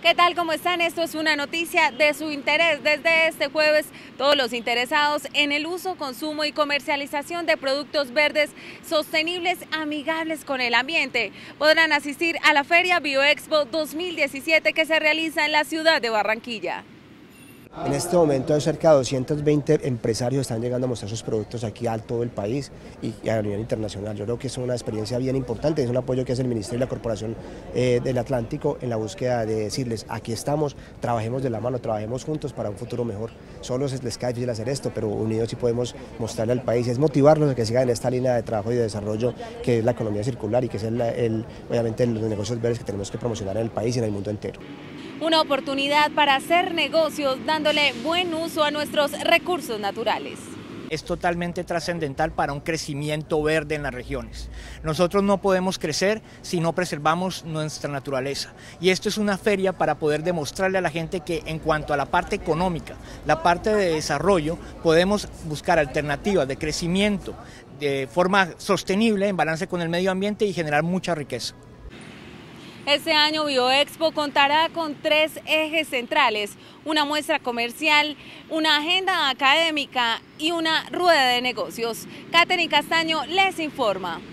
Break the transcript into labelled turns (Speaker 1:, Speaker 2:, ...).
Speaker 1: ¿Qué tal? ¿Cómo están? Esto es una noticia de su interés. Desde este jueves, todos los interesados en el uso, consumo y comercialización de productos verdes sostenibles, amigables con el ambiente, podrán asistir a la Feria Bioexpo 2017 que se realiza en la ciudad de Barranquilla.
Speaker 2: En este momento cerca de 220 empresarios están llegando a mostrar sus productos aquí a todo el país y a nivel internacional. Yo creo que es una experiencia bien importante, es un apoyo que hace el Ministerio y la Corporación del Atlántico en la búsqueda de decirles, aquí estamos, trabajemos de la mano, trabajemos juntos para un futuro mejor. Solos les cae difícil hacer esto, pero unidos sí podemos mostrarle al país, es motivarlos a que sigan en esta línea de trabajo y de desarrollo que es la economía circular y que es obviamente los negocios verdes que tenemos que promocionar en el país y en el mundo entero.
Speaker 1: Una oportunidad para hacer negocios dándole buen uso a nuestros recursos naturales.
Speaker 3: Es totalmente trascendental para un crecimiento verde en las regiones. Nosotros no podemos crecer si no preservamos nuestra naturaleza. Y esto es una feria para poder demostrarle a la gente que en cuanto a la parte económica, la parte de desarrollo, podemos buscar alternativas de crecimiento de forma sostenible, en balance con el medio ambiente y generar mucha riqueza.
Speaker 1: Este año Bioexpo contará con 3 ejes centrales, una muestra comercial, una agenda académica y una rueda de negocios. Katherine Castaño les informa.